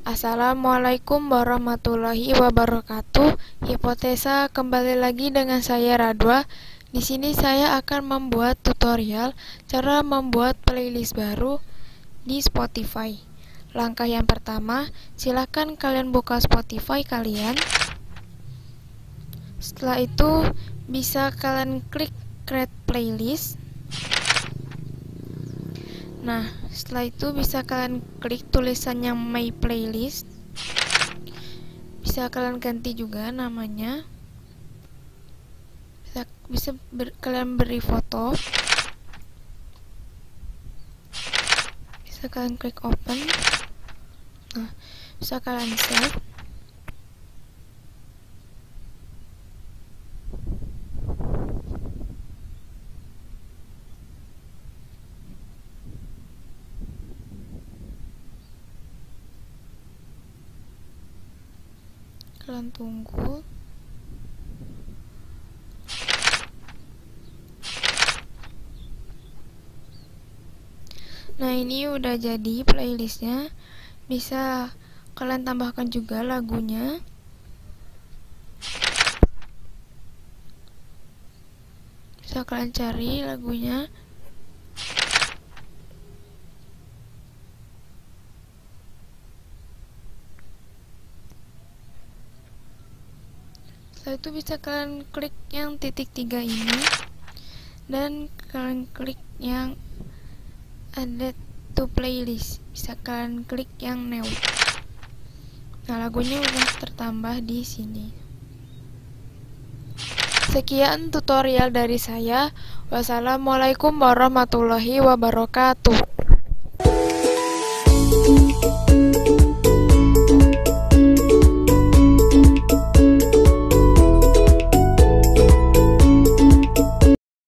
Assalamualaikum warahmatullahi wabarakatuh. Hipotesa, kembali lagi dengan saya Radwa. Di sini saya akan membuat tutorial cara membuat playlist baru di Spotify. Langkah yang pertama, silakan kalian buka Spotify kalian. Setelah itu bisa kalian klik create playlist. Nah, setelah itu bisa kalian klik tulisan yang My Playlist. Bisa kalian ganti juga namanya. Kalian beri foto. Bisa kalian klik open. Nah, bisa kalian save. Kalian tunggu. Nah, ini udah jadi playlistnya. Bisa kalian tambahkan juga lagunya. Bisa kalian cari lagunya. Setelah itu bisa kalian klik yang titik 3 ini dan kalian klik yang add to playlist. Bisa kalian klik yang new. Nah, lagunya udah tertambah di sini. Sekian tutorial dari saya. Wassalamualaikum warahmatullahi wabarakatuh.